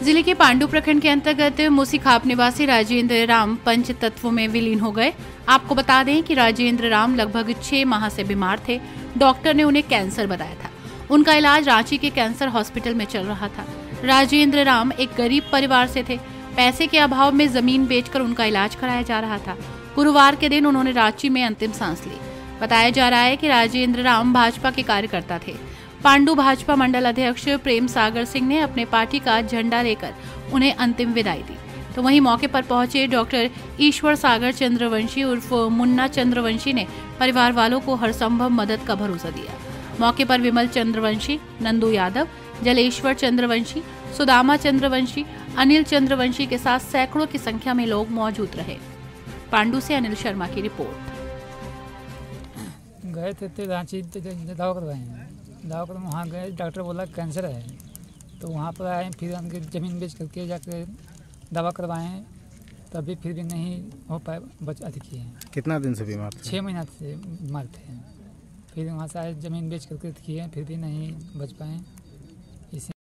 जिले के पांडु प्रखंड के अंतर्गत मुसीखाप निवासी राजेंद्र राम पंच तत्वों में विलीन हो गए। आपको बता दें कि राजेंद्र राम लगभग 6 माह से बीमार थे। डॉक्टर ने उन्हें कैंसर बताया था। उनका इलाज रांची के कैंसर हॉस्पिटल में चल रहा था। राजेंद्र राम एक गरीब परिवार से थे। पैसे के अभाव में जमीन बेचकर उनका इलाज कराया जा रहा था। गुरुवार के दिन उन्होंने रांची में अंतिम सांस ली। बताया जा रहा है कि राजेंद्र राम भाजपा के कार्यकर्ता थे। पांडु भाजपा मंडल अध्यक्ष प्रेम सागर सिंह ने अपने पार्टी का झंडा लेकर उन्हें अंतिम विदाई दी। तो वहीं मौके पर पहुंचे डॉक्टर ईश्वर सागर चंद्रवंशी उर्फ मुन्ना चंद्रवंशी ने परिवार वालों को हर संभव मदद का भरोसा दिया। मौके पर विमल चंद्रवंशी, नंदू यादव, जलेश्वर चंद्रवंशी, सुदामा चंद्रवंशी, अनिल चंद्रवंशी के साथ सैकड़ों की संख्या में लोग मौजूद रहे। पांडु से अनिल शर्मा की रिपोर्ट। गए थे रांची दवा करवाए, दवा कर वहाँ गए, डॉक्टर बोला कैंसर है। तो वहाँ पर आए, फिर उनकी ज़मीन बेच करके जाकर दवा करवाएं, तभी फिर भी नहीं हो पाए, बच अधिक है। कितना दिन से बीमार थे? 6 महीना से बीमार थे। फिर वहाँ से आए, ज़मीन बेच करके किए, फिर भी नहीं बच पाए।